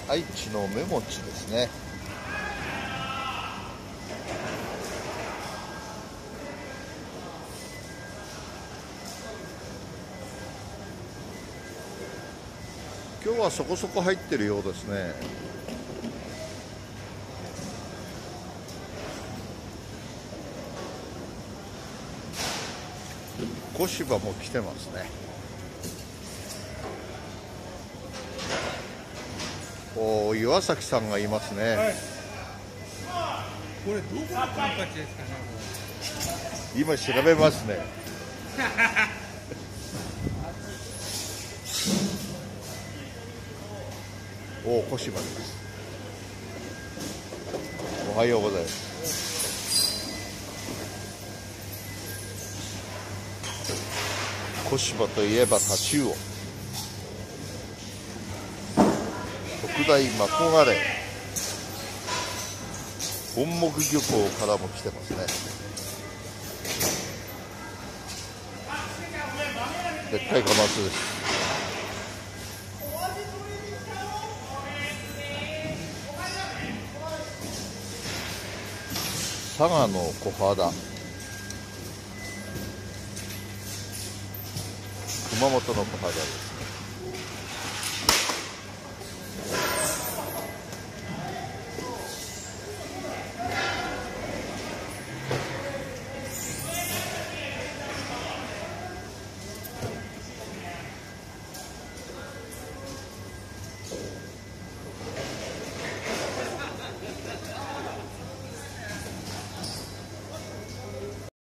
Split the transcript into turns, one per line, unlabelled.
愛知のメモチですね。今日はそこそこ入ってるようですね。小柴も来てますね。おー、岩崎さんがいますね。はい、
これどこのカンパチですかね。
今調べますね。おー、小柴です。おはようございます。小柴といえばタチウオ、特大マコガレイ、本木漁港からも来てますね。でっかいカマスです。佐賀の小肌、熊本の小肌ですね。